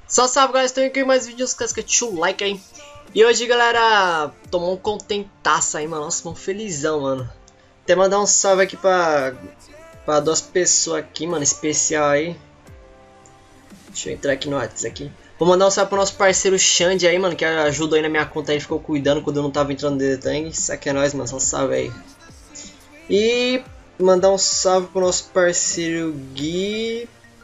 Salve galera, estou aqui em mais vídeos, deixa o like aí. E hoje galera, tomou um contentaço aí, mano, nossa, mano, felizão, mano. Até mandar um salve aqui pra duas pessoas aqui, mano, especial aí. Deixa eu entrar aqui no WhatsApp aqui. Vou mandar um salve pro nosso parceiro Xande aí, mano, que ajudou aí na minha conta aí, ficou cuidando quando eu não tava entrando no Detang. Isso aqui é nóis, mano, só um salve aí. E mandar um salve pro nosso parceiro Gui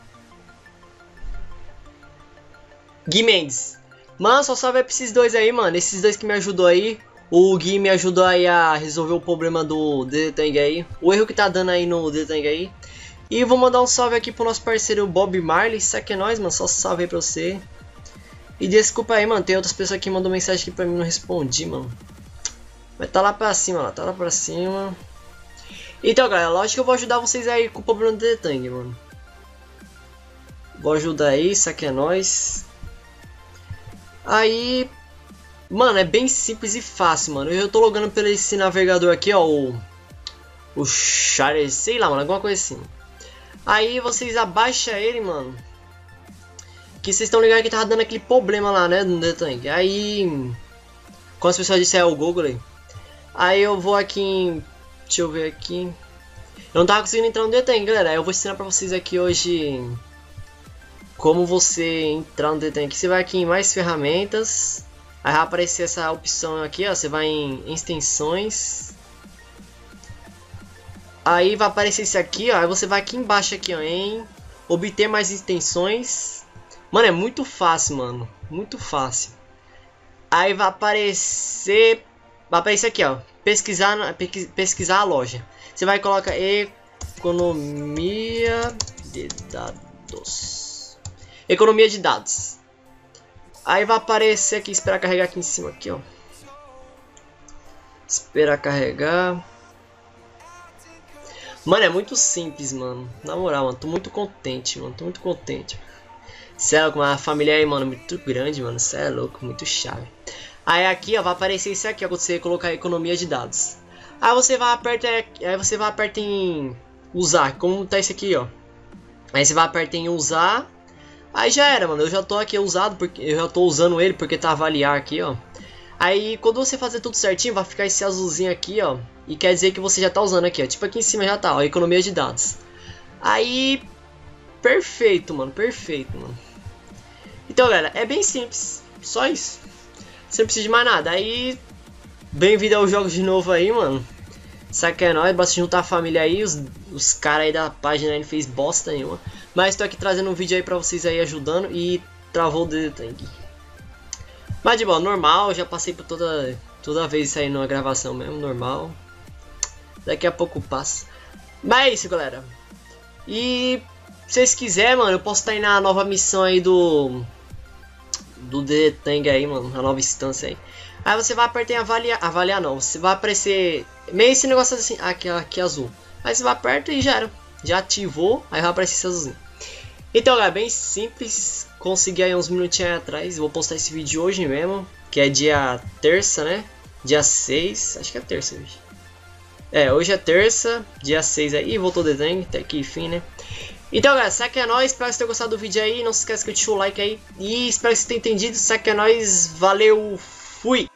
Mendes. Mano, só salve pra esses dois aí, mano. Esses dois que me ajudou aí. O Gui me ajudou aí a resolver o problema do Detang aí. O erro que tá dando aí no Detang aí. E vou mandar um salve aqui pro nosso parceiro Bob Marley. Isso aqui é nóis, mano. Só salve aí pra você. E desculpa aí, mano. Tem outras pessoas que mandou mensagem aqui pra mim e não respondi, mano. Mas tá lá pra cima, ó. Tá lá pra cima. Então, galera, lógico que eu vou ajudar vocês aí com o problema do Detang, mano. Vou ajudar aí. Isso aqui é nóis. Aí, mano, é bem simples e fácil, mano. Eu tô logando pelo esse navegador aqui, ó, o Charles, sei lá, mano, alguma coisa assim. Aí vocês abaixam ele, mano. Que vocês estão ligados que tava dando aquele problema lá, né, no Detang. Aí, como as pessoas disseram, é o Google aí. Aí eu vou aqui em, deixa eu ver aqui. Eu não tava conseguindo entrar no Detang, galera. Aí eu vou ensinar pra vocês aqui hoje como você entrar no Detang. Você vai aqui em mais ferramentas, aí vai aparecer essa opção aqui, ó. Você vai em extensões, aí vai aparecer esse aqui, ó. Aí você vai aqui embaixo aqui, ó, em obter mais extensões. Mano, é muito fácil, mano, muito fácil. Aí vai aparecer aqui, ó, pesquisar a loja. Você vai colocar economia de dados. Economia de dados. Aí vai aparecer aqui, esperar carregar aqui em cima aqui, ó. Esperar carregar. Mano, é muito simples, mano. Na moral, mano, tô muito contente, mano. Tô muito contente. Cê é louco, uma família aí, mano, muito grande, mano. Cê é louco, muito chave. Aí aqui, ó, vai aparecer isso aqui, ó, quando você colocar economia de dados. Aí você vai apertar em usar, como tá esse aqui, ó. Aí você vai apertar em usar. Aí já era, mano, eu já tô aqui usado, porque eu já tô usando ele porque tá avaliar aqui, ó. Aí quando você fazer tudo certinho, vai ficar esse azulzinho aqui, ó. E quer dizer que você já tá usando aqui, ó. Tipo aqui em cima já tá, ó, economia de dados. Aí, perfeito, mano, perfeito, mano. Então, galera, é bem simples, só isso. Você não precisa de mais nada. Aí, bem-vindo aos jogos de novo aí, mano. Sabe que é nóis, basta juntar a família aí, os caras aí da página aí não fez bosta nenhuma. Mas tô aqui trazendo um vídeo aí pra vocês aí ajudando e travou o Detang. Mas de boa, normal, já passei por toda vez isso aí numa gravação mesmo, normal. Daqui a pouco passa. Mas é isso, galera. E se vocês quiserem, mano, eu posso estar aí na nova missão aí do Detang aí, mano, a nova instância aí. Aí você vai apertar em avaliar não, você vai aparecer meio esse negócio assim, aqui azul. Aí você vai apertar e já era, já ativou, aí vai aparecer esse azulzinho. Então galera, bem simples, consegui aí uns minutinhos atrás, vou postar esse vídeo hoje mesmo, que é dia terça, né, dia 6, acho que é terça hoje. É, hoje é terça, dia 6 aí, voltou o Detang, até que enfim, né. Então galera, isso aqui é nóis, espero que vocês tenham gostado do vídeo aí, não se esqueça de deixar o like aí, e espero que vocês tenham entendido, isso aqui é nóis, valeu, fui!